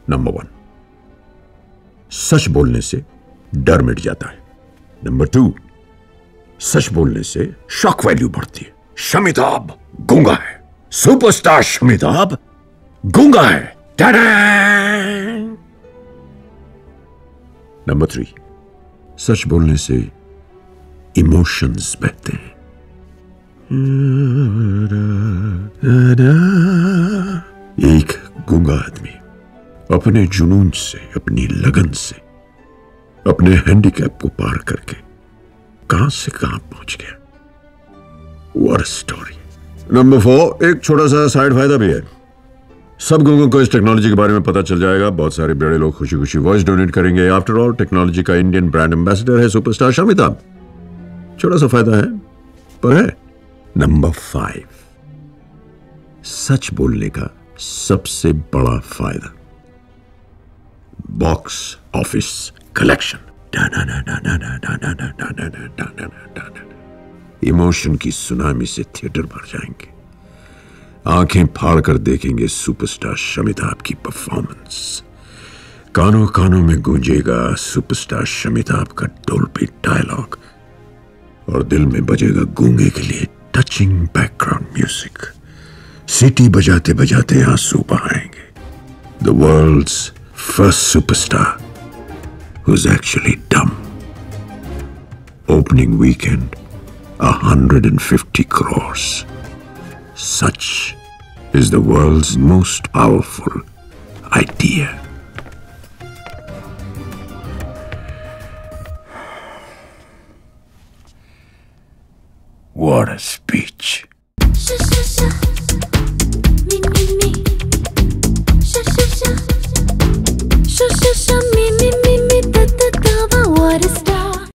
Number 1, सच बोलने से डर मिट जाता है। नंबर 2, सच बोलने से शॉक वैल्यू बढ़ती है। शमिताभ गूंगा है, सुपरस्टार शमिताभ गूंगा है। नंबर 3, सच बोलने से इमोशंस बहते हैं। एक गूंगा आदमी अपने जुनून से, अपनी लगन से, अपने हैंडीकैप को पार करके कहां से कहां पहुंच गया। What a story। नंबर 4, एक छोटा सा साइड फायदा भी है। सब गूंगों को इस टेक्नोलॉजी के बारे में पता चल जाएगा। बहुत सारे बड़े लोग खुशी खुशी वॉइस डोनेट करेंगे। आफ्टर ऑल टेक्नोलॉजी का इंडियन ब्रांड एम्बेसडर है सुपरस्टार शमिताभ। छोटा सा फायदा है पर है। नंबर 5, सच बोलने का सबसे बड़ा फायदा, बॉक्स ऑफिस कलेक्शन। इमोशन की सुनामी से थिएटर भर जाएंगे। आंखें फाड़ कर देखेंगे सुपरस्टार शमिताभ की परफॉर्मेंस। कानों कानों में गूंजेगा सुपरस्टार शमिताभ का डोल्बी डायलॉग और दिल में बजेगा गूंगे के लिए टचिंग बैकग्राउंड म्यूजिक। सीटी बजाते बजाते आंसू बहाएंगे। The world's first superstar who's actually dumb. Opening weekend, 150 crores. Such is the world's most powerful idea. What a speech.